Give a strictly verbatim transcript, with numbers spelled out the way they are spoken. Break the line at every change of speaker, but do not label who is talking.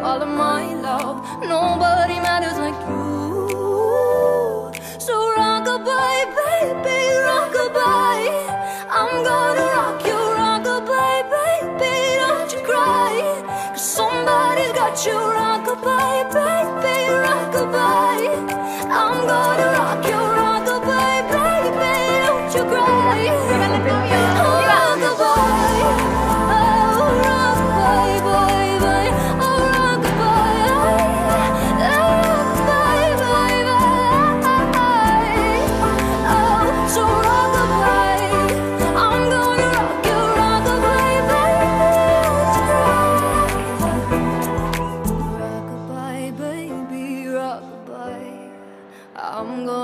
all of my love. Nobody matters like you. So rock-a-bye, baby, rock-a-bye. I'm gonna rock you, rock-a-bye, baby, don't you cry. Cause somebody's got you, rock-a-bye, baby, rock-a-bye. I'm gonna rock you, rock-a-bye, baby, don't you cry. Rock-a-bye, oh, rock-a-bye, bye, bye. Oh, rock-a-bye, rock-a-bye, bye, bye. Oh, so rock-a-bye. I'm gonna rock you, rock-a-bye, baby, don't you cry. Rock-a-bye, baby, rock-a-bye. I'm gonna